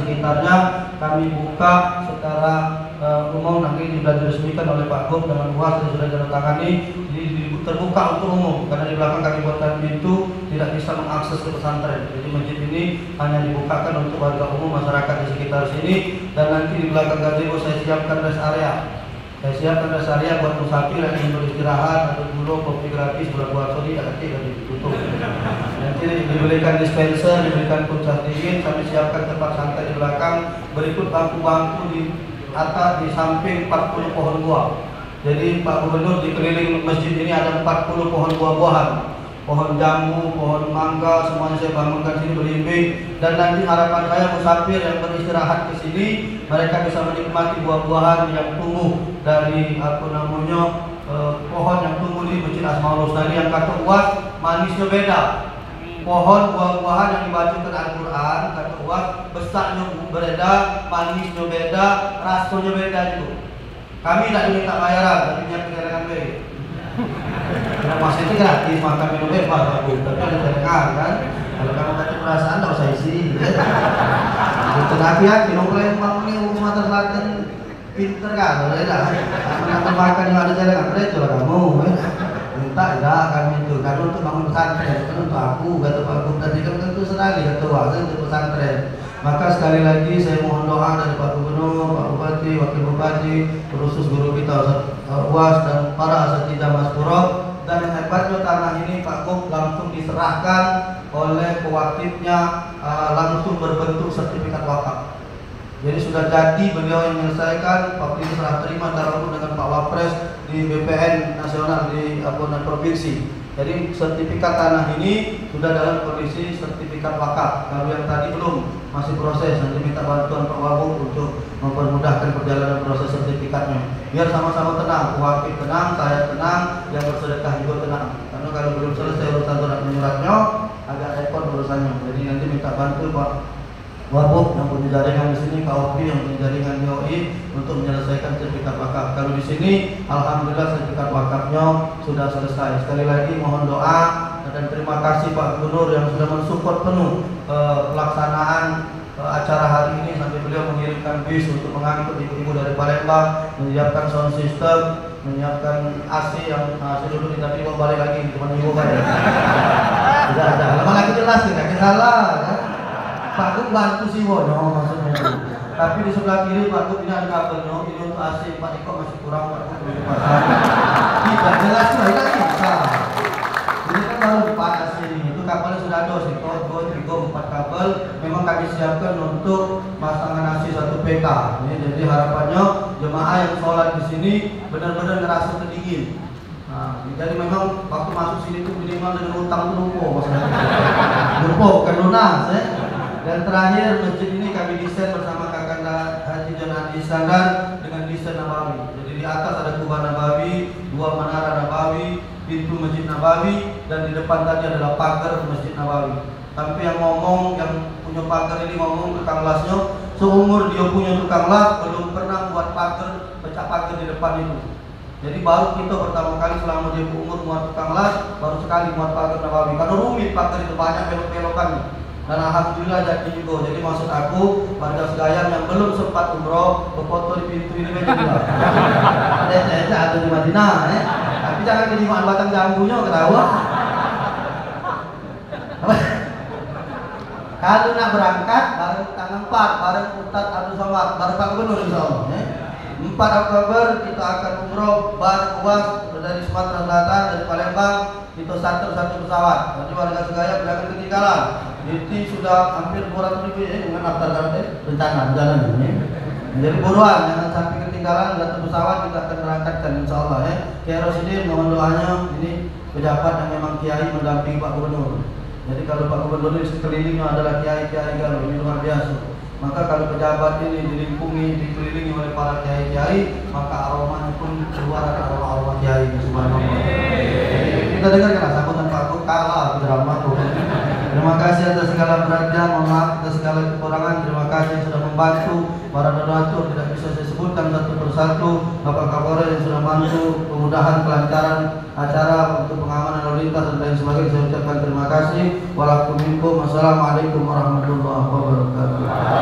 sekitarnya kami buka secara umum, nanti sudah diresmikan oleh Pak Gub dengan UAS yang sudah ditandatangani. Jadi terbuka untuk umum karena di belakang kami buatkan pintu, tidak bisa mengakses ke pesantren. Jadi masjid ini hanya dibukakan untuk warga umum, masyarakat di sekitar sini. Dan nanti di belakang gazebo saya siapkan rest area. Saya siapkan rest area buat musafir yang ingin beristirahat atau dulu kopi gratis buat soli tak kecil dan ditutup. Nanti diberikan dispenser, diberikan puncak dingin. Kami siapkan tempat santai di belakang, berikut bangku-bangku di atas, di samping 40 pohon buah. Jadi Pak Gubernur, di keliling masjid ini ada 40 pohon buah-buahan, pohon jambu, pohon mangga, semuanya saya bangunkan sini berimbing. Dan nanti harapan saya musafir yang beristirahat ke sini, mereka bisa menikmati buah-buahan yang tumbuh dari pohon yang tumbuh di Masjid Asmaul Husna yang kata UAS manisnya beda. Pohon buah-buahan yang dibacakan Al-Quran kata UAS besarnya berbeda, manisnya beda, rasanya beda juga. Kami tidak diminta bayaran, tapi punya kegiatan baik. Karena masih itu gratis, makan minum bebas, tapi ada kegiatan kan. Kalau kamu kata perasaan, tak usah isi. Itu hati-hati, nongkrong bangun ini Sumatera Selatan pinter kan, boleh dah. Menambah makan yang ada jalan, apa itu lah kamu. Minta tidak kami itu, karena untuk bangun pesantren, kan untuk aku, kata Pak Gub tadi kan tentu sekali ketua untuk pesantren. Maka sekali lagi saya mohon doa dari Pak Gubernur, Pak Bupati, Wakil Bupati, khusus guru kita UAS dan para asatidz Mas Puro. Dan yang hebatnya tanah ini Pak Gub langsung diserahkan oleh pewakilnya, langsung berbentuk sertifikat wakaf. Jadi sudah jadi, beliau yang menyelesaikan, waktu itu serah terima antara dengan Pak Wapres di BPN nasional di provinsi. Jadi sertifikat tanah ini sudah dalam kondisi sertifikat wakaf. Kalau yang tadi belum, masih proses. Nanti minta bantuan Pak Wabuk untuk mempermudahkan perjalanan proses sertifikatnya. Biar sama-sama tenang, wakil tenang, saya tenang, yang bersedekah juga tenang. Karena kalau belum selesai urusan surat menyuratnya, agak repot urusannya. Jadi nanti minta bantu Pak Wabuk yang punya jaringan di sini, KOP yang punya jaringan DOI untuk menyelesaikan sertifikat wakaf. Kalau di sini, alhamdulillah sertifikat wakafnya sudah selesai. Sekali lagi mohon doa dan terima kasih Pak Gubernur yang sudah mensupport penuh pelaksanaan acara hari ini, sampai beliau mengirimkan bis untuk mengangkut ibu-ibu dari Palembang, menyiapkan sound system, menyiapkan AC yang seluruh kita bawa balik lagi, cuma ibu balik. Tidak ada. Lama lagi jelas tidak salah. Ya? Pak Gub bantu sih maksudnya itu. Tapi di sebelah kiri Pak Gub ini ada kabelnya, ini untuk AC Pak Iko masih kurang Pak Gub belum pasang. Tidak jelas lah, tidak bisa. Ini kan baru 4 AC ini, itu kabelnya sudah ada, 2, 3, 4 kabel. Memang kami siapkan untuk pasangan AC 1 PK. Jadi harapannya jemaah yang sholat di sini benar-benar ngerasa kedingin. Nah, jadi memang waktu masuk sini tuh minimal dengan utang tuh lupa maksudnya. Lupa bukan lunas ya. Dan terakhir masjid ini kami desain bersama Kakanda Haji John Adi Iskandar dengan desain Nabawi. Jadi di atas ada kubah Nabawi, 2 menara Nabawi, pintu Masjid Nabawi, dan di depan tadi adalah pagar Masjid Nabawi. Tapi yang ngomong, yang punya pagar ini ngomong tukang lasnya, seumur dia punya tukang las belum pernah buat pagar, pecah pagar di depan itu. Jadi baru kita pertama kali selama dia umur muat tukang las, baru sekali muat pagar Nabawi. Karena rumit pagar itu, banyak belok-belokan. Dan alhamdulillah jadi juga. Jadi maksud aku, warga Segayan yang belum sempat umroh, berfoto di pintu ini juga. Ada di Madinah ya. Tapi jangan kejiwaan batang jambunya ketawa. Kalau nak berangkat bareng tanggal 4, bareng Ustadz Abdul Somad, bareng Pak Gubernur insyaallah ya. 4 Oktober kita akan umroh bareng UAS dari Sumatera Selatan, dari Palembang. Kita charter 1 pesawat. Jadi warga Segayan jangan ketinggalan. Jadi sudah hampir 200.000 dengan daftar rencana jalan ini. Jadi buruan, jangan sampai ketinggalan. 1 pesawat kita akan berangkatkan insyaallah ya. Kiai Rosidin mohon doanya, ini pejabat yang memang kiai mendampingi Pak Gubernur. Jadi kalau Pak Gubernur di sekelilingnya adalah kiai-kiai Galuh, ini luar biasa. Maka kalau pejabat ini dikelilingi oleh para kiai-kiai, maka aromanya pun keluar aroma kiai subhanallah. Kita dengarkan sambutan Pak Gub kalah drama tuh. Terima kasih atas segala perhatian, mohon maaf atas segala kekurangan. Terima kasih yang sudah membantu para donatur, tidak bisa saya sebutkan satu persatu. Bapak Kapolres yang sudah membantu kemudahan kelancaran acara untuk pengamanan lalu lintas dan lain sebagainya. Saya ucapkan terima kasih. Wassalamualaikum warahmatullahi wabarakatuh.